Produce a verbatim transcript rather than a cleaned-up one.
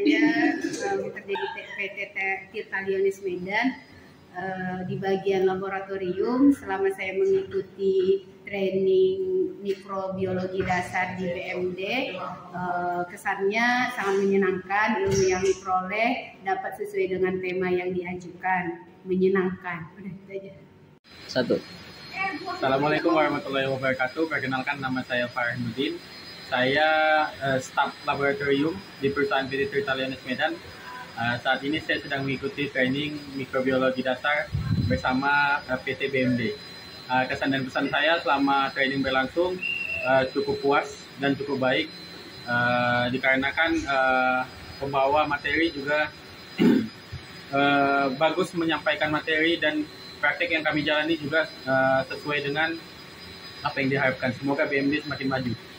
saya uh, bekerja di P T Tirtalionis Medan uh, di bagian laboratorium. Selama saya mengikuti training mikrobiologi dasar di B M D, uh, kesannya sangat menyenangkan. Ilmu yang diperoleh dapat sesuai dengan tema yang diajukan, menyenangkan. Udah itu aja. Satu. Assalamualaikum warahmatullahi wabarakatuh. Perkenalkan, nama saya Farhanuddin. Saya uh, staf laboratorium di perusahaan P T Tirtalionis Medan. Uh, saat ini saya sedang mengikuti training mikrobiologi dasar bersama uh, P T B M D. Uh, kesan dan pesan saya selama training berlangsung uh, cukup puas dan cukup baik, uh, dikarenakan uh, pembawa materi juga uh, bagus menyampaikan materi, dan praktek yang kami jalani juga uh, sesuai dengan apa yang diharapkan. Semoga B M D semakin maju.